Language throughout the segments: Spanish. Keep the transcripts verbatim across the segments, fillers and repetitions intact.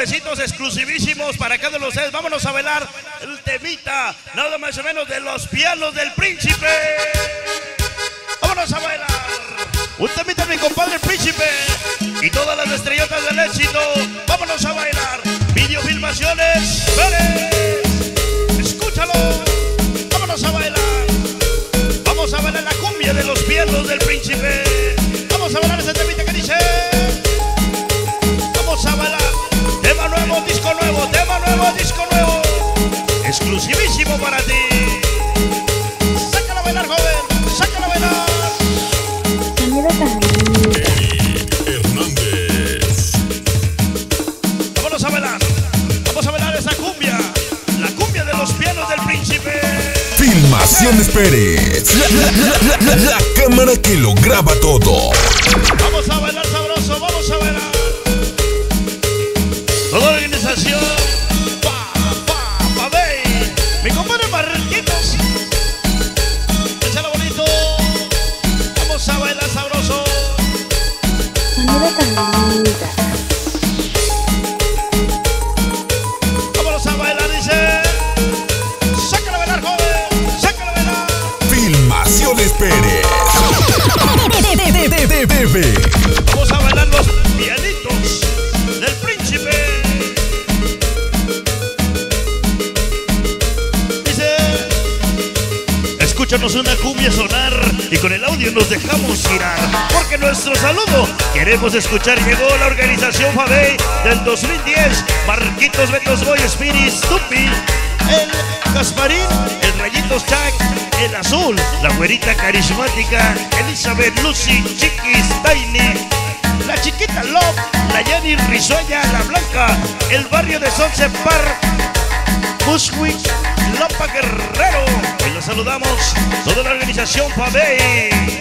suavecitos, exclusivísimos para cada uno de ustedes. Vámonos a bailar el temita, nada más o menos de los pianos del príncipe. Vámonos a bailar un temita de mi compadre el príncipe y todas las estrellotas del éxito. Vámonos a bailar videofilmaciones Pérez. Escúchalo. Vámonos a bailar. Vamos a bailar la cumbia de los pianos del príncipe. Vamos a bailar ese temita que dice. Vamos a bailar. Tema nuevo, disco nuevo, tema nuevo, disco nuevo. Exclusivísimo para ti. Sácalo a bailar, joven. Sácalo a bailar. Hernández. Vámonos a bailar. Vamos a bailar esa cumbia. La cumbia de los pianos del príncipe. Filmaciones Pérez. La, la, la, la, la, la cámara que lo graba todo. Vamos a bailar sabroso, vamos a bailar. Toda la organización. Pa, pa, pa, ve. Mi compadre Marquitos. Échalo bonito. Vamos a bailar sabroso. Vámonos a bailar, dice. Sácalo a bailar, joven. Sácalo a bailar. Filmaciones Pérez. Vamos a bailar los pianitos del príncipe. Dice. Escúchanos una cumbia sonar y con el audio nos dejamos girar. Porque nuestro saludo queremos escuchar. Llegó la organización Fabey del dos mil diez. Marquitos, Betos Boy, Spirit, Stupi, el Gasparín, el Rayitos Jack, el Azul, la güerita carismática, Elizabeth, Lucy, Chiquis, Tiny, la chiquita Love, la Jenny Risueña, la Blanca, el barrio de Sunset Park, Bushwick, Lopa Guerrero. Hoy los saludamos, toda la organización Fabey.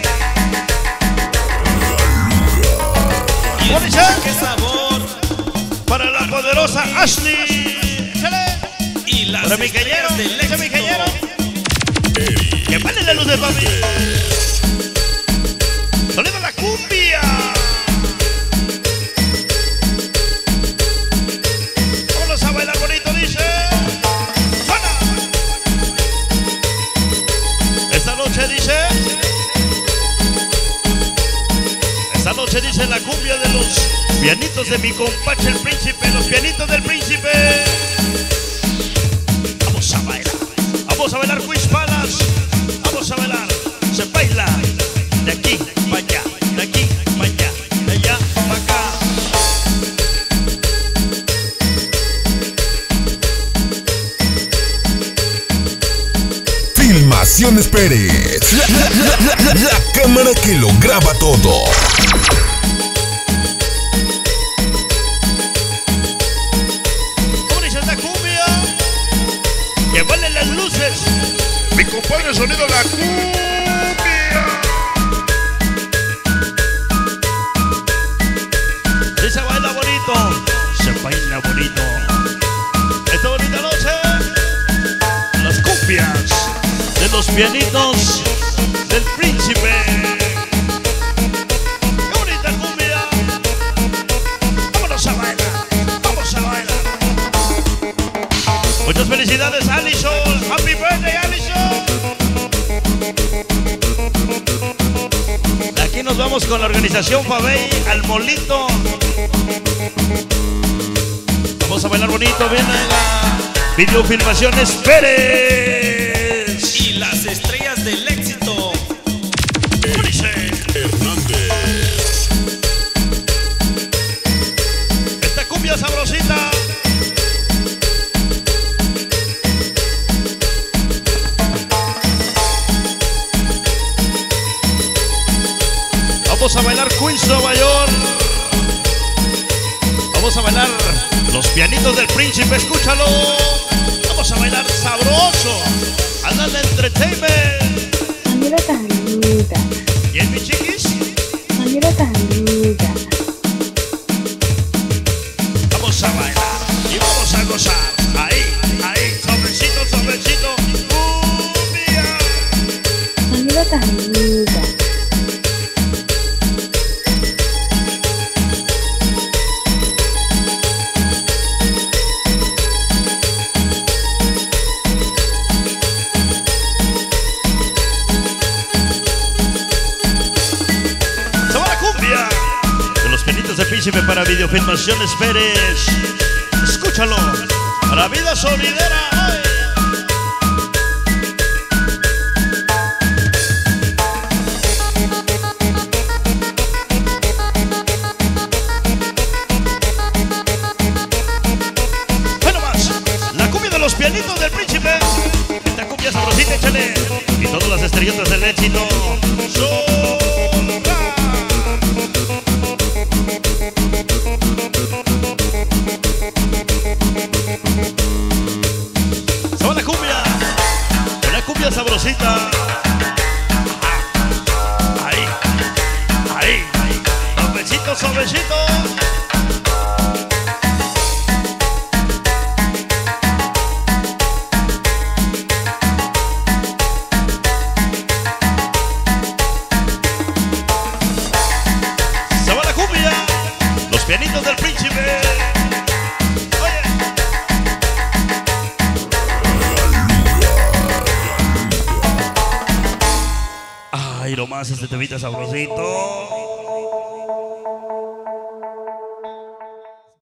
¡Qué sabor! Para la poderosa Ashley. ¡Échale! Y las Para mi cañero, del ese mi éxito. cañero. Que vale la luz de papi. Sonido la cumbia. Vámonos a bailar bonito, dice. ¡Suena! Esta noche dice. Esta noche dice la cumbia de los pianitos de mi compache el príncipe. Los pianitos del príncipe. Vamos a bailar. Vamos a bailar Quiz Palace. Vamos a bailar. Se baila de aquí para allá, de aquí para allá, de allá para acá. Filmaciones Pérez. La, la, la, la, la, la cámara que lo graba todo. ¿Cómo dice esta cumbia? Que vuelen las luces. Mi compadre sonido la cumbia. Sí, se baila bonito. Se baila bonito. Esta bonita noche. Las cumbias de los pianitos del príncipe. ¡Qué bonita cumbia! Vámonos a bailar. Vamos a bailar. Muchas felicidades, Alison. Happy birthday, Alison. Aquí nos vamos con la organización Fabey al Molito. Vamos a bailar bonito. Viene la videofilmaciones Pérez. Y las estrellas del éxito. ¿Cómo dice? Hernández. Esta cumbia sabrosita. Vamos a bailar Queens, Nueva York. Vamos a bailar los pianitos del príncipe, escúchalo. Vamos a bailar sabroso. Ándale Entertainment. Manila Tahanita. ¿Y el mi chiquis? Manila Tahanita. Vamos a bailar y vamos a gozar. Ahí, ahí, sobrecito, sobrecito. Cumbia. Manila Tahanita. Príncipe para Videofilmaciones Pérez. Escúchalo. Para Vida Sonidera. ¡Ay! Bueno más, la cumbia de los pianitos del Príncipe. Esta cumbia sabrosita, échale. Y todas las estrellitas del éxito. ¡Sola! Se va la cumbia. Una cumbia sabrosita. Ahí, ahí, suavecito, suavecito. Se va la cumbia. Los pianitos del Príncipe. Oye. Ay, nomás este temita sabrosito.